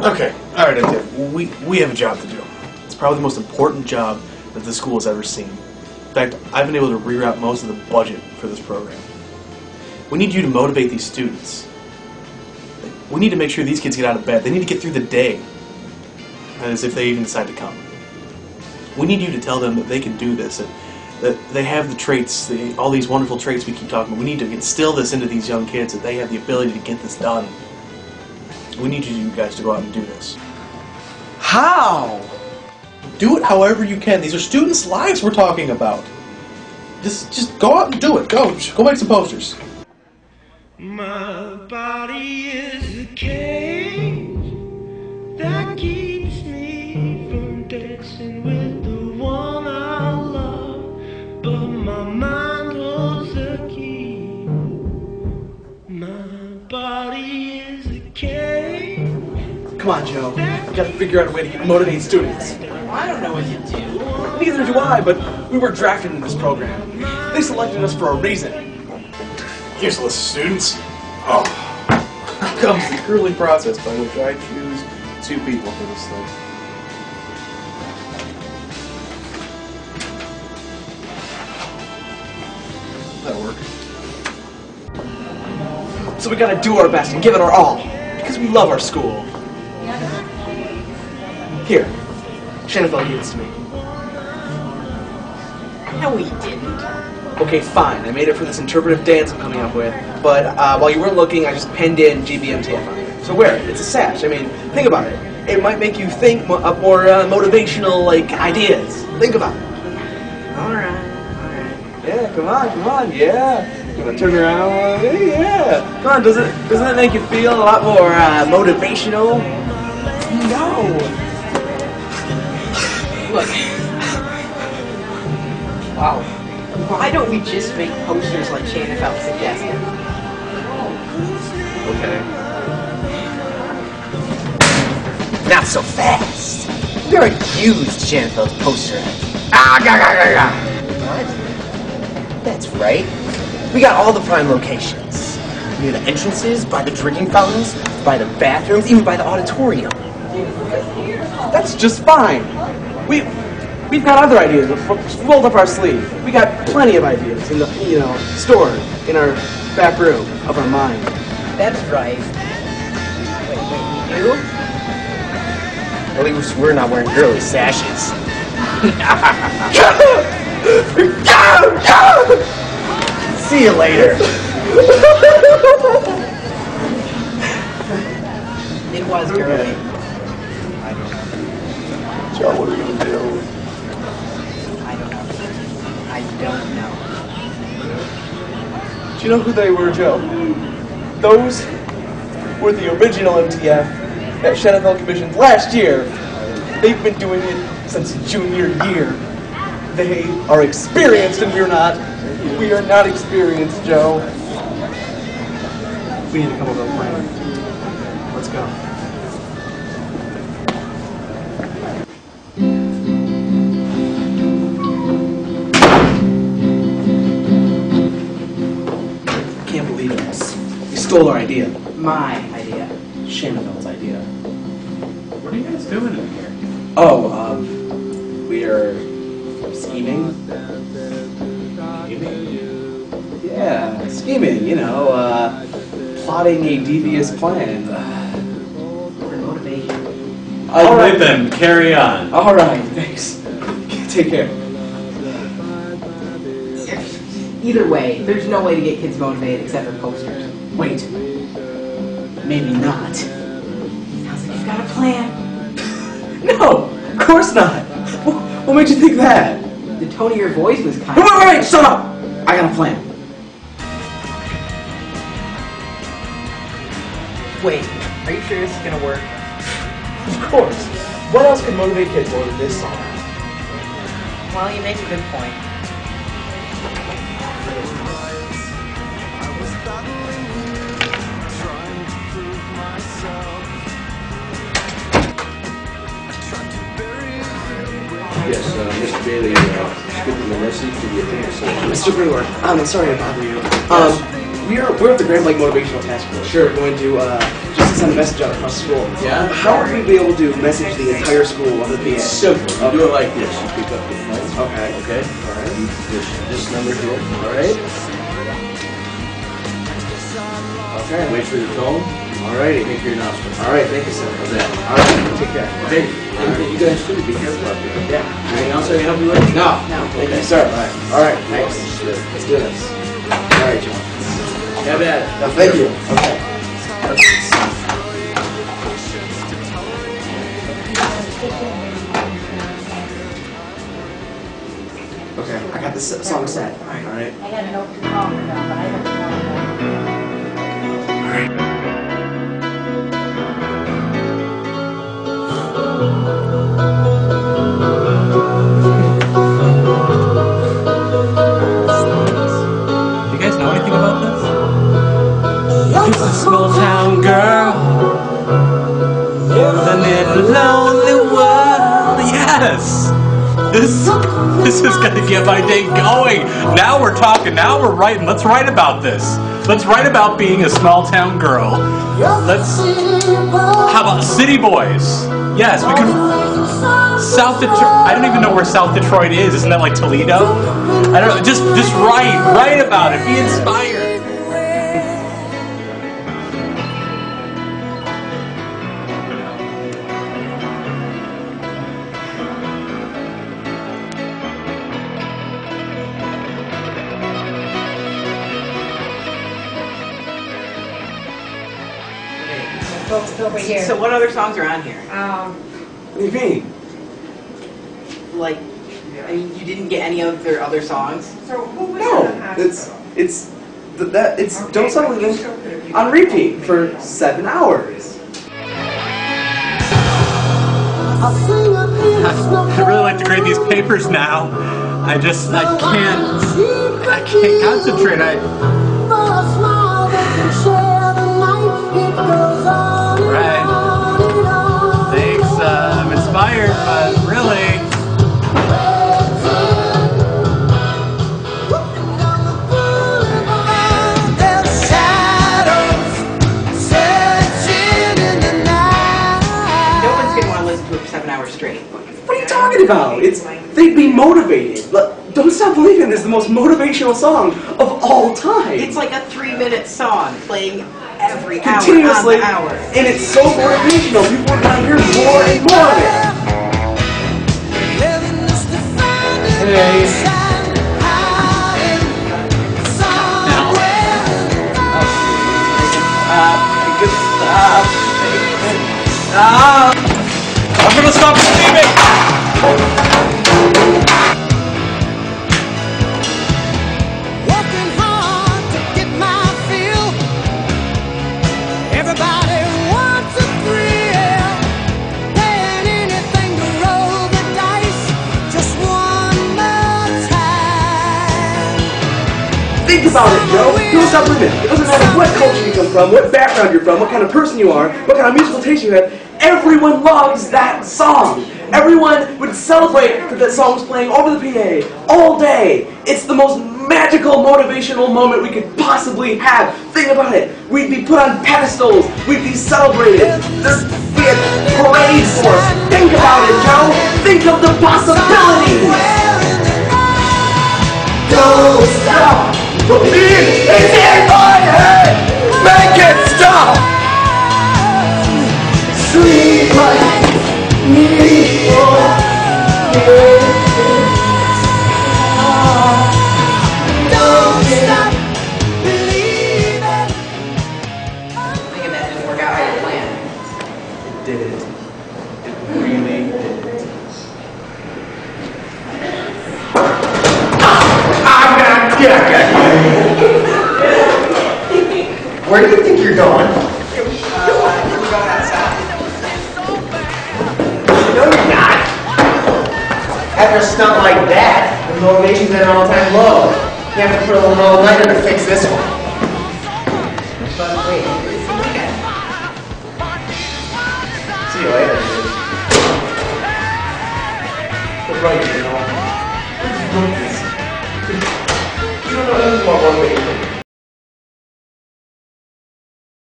Okay, alright, we have a job to do. It's probably the most important job that the school has ever seen. In fact, I've been able to reroute most of the budget for this program. We need you to motivate these students. We need to make sure these kids get out of bed. They need to get through the day, as if they even decide to come. We need you to tell them that they can do this, that they have the traits, all these wonderful traits we keep talking about. We need to instill this into these young kids, that they have the ability to get this done. We need you guys to go out and do this. How? Do it however you can. These are students' lives we're talking about. Just go out and do it. Go make some posters. My body is a cage that keeps me from dancing with the one I love, but my mind holds the key. My body is a cage. Come on, Joe. We gotta figure out a way to motivate students. I don't know what to do. Neither do I, but we were drafted into this program. They selected us for a reason. Useless students. Oh. Here comes the grueling process by which I choose 2 people for this thing. That'll work. So we gotta do our best and give it our all, because we love our school. Here, Shanafelt gave this to me. No, we didn't. Okay, fine, I made it for this interpretive dance I'm coming up with, but while you weren't looking, I just penned in GBMTF on it. So wear it, it's a sash. I mean, think about it. It might make you think up more motivational, ideas. Think about it. Alright. Yeah, come on, yeah. You wanna turn around? Yeah. Come on, doesn't it make you feel a lot more motivational? No. Look. Wow. Why don't we just make posters like Shanafelt suggested? Okay. Not so fast. We already used Shanafelt's poster. What? That's right. We got all the prime locations. Near the entrances, by the drinking fountains, by the bathrooms, even by the auditorium. That's just fine. We've got other ideas rolled up our sleeve. We got plenty of ideas in the, stored in our back room of our mind. That's right. Wait, you do? At least we're not wearing girly sashes. See you later. It was girly. Joe, what are we gonna do? I don't know. Do you know who they were, Joe? Those were the original MTF that Shanafelt commissioned last year. They've been doing it since junior year. They are experienced and we're not. We are not experienced, Joe. We need to come up with a plan. Let's go. Can't believe this. You stole our idea. My idea. Shanafelt's idea. What are you guys doing in here? Oh, we are scheming. Yeah, scheming, plotting a devious plan. For motivation. All right then, carry on. All right, thanks. Take care. Either way, there's no way to get kids motivated except for posters. Wait. Maybe not. Sounds like you've got a plan. No, of course not. What made you think that? The tone of your voice was kind of... Wait, shut up! I got a plan. Wait, are you sure this is gonna work? Of course. What else could motivate kids more than this song? Well, you make a good point. Yes, Mr. Bailey, skipping the message to the attendance session. Mr. Brewer, I'm sorry to bother you. we're at the Grand Blanc Motivational Task Force. Sure. We're going to just to send a message out across school. Yeah? How would we be able to message the entire school on the PA? Simple. You do it like this. You pick up the phone. Okay. Okay? Alright. This number here. Alright? Okay. Wait for the tone. Alrighty. Make your announcement. Alright, thank you, sir. How's that? Alright, take care. Okay. And you guys too, be careful out there. Yeah. Anything else I can help you with? No. Thank you, sir. Alright, thanks. Let's do this. Alright, John. Have at it. No, thank you. Okay. Okay, I got this song set. Alright. I got no call for them, but I don't know. You guys know anything about this? It's a small town girl living in a lonely world. Yes! This is gonna get my day going. Now we're talking. Now we're writing. Let's write about this. Let's write about being a small town girl. How about City Boys? Yes, we could. South Detroit. I don't even know where South Detroit is. Isn't that like Toledo? I don't know. Just write about it. Be inspired. Folks over here. So what other songs are on here? What do you mean? Like, I mean, you didn't get any of their other songs? So who was No, in the hospital? it's Don't Stop Believing on repeat for 7 hours. I really like to grade these papers now. I can't concentrate. Right. Thanks, I'm inspired, but really. No one's going to want to listen to it for 7 hours straight. What are you talking about? They'd be motivated. Don't Stop Believing is the most motivational song of all time. It's like a 3-minute song playing every hour Continuously, on the hour. and it's so motivational. People are going to hear more and more of it. Hey. I'm gonna stop believing! Working hard to get my fill. Everybody wants a thrill. Paying anything to roll the dice. Just one more time. Think about it, Joe. Don't stop living. It doesn't matter what culture you come from, what background you're from, what kind of person you are, what kind of musical taste you have. Everyone loves that song. Everyone would celebrate that that song was playing over the PA all day. It's the most magical, motivational moment we could possibly have. Think about it. We'd be put on pedestals. We'd be celebrated. There'd be a parade for us. Think about it, Joe. Think of the possibilities. Don't stop believing in my head. Make it stop. Sweet life, me for Don't stop believing. I think that didn't work out how you planned. It did it. It really did it. I'm not dead. Where do you think you're going? We're going outside. No, you're not. After a stunt like that, the motivation's at an all-time low. You have to put a little all-nighter to fix this one. But wait, It's the weekend. See you later, dude. But right, you know. You don't know anything about motivation.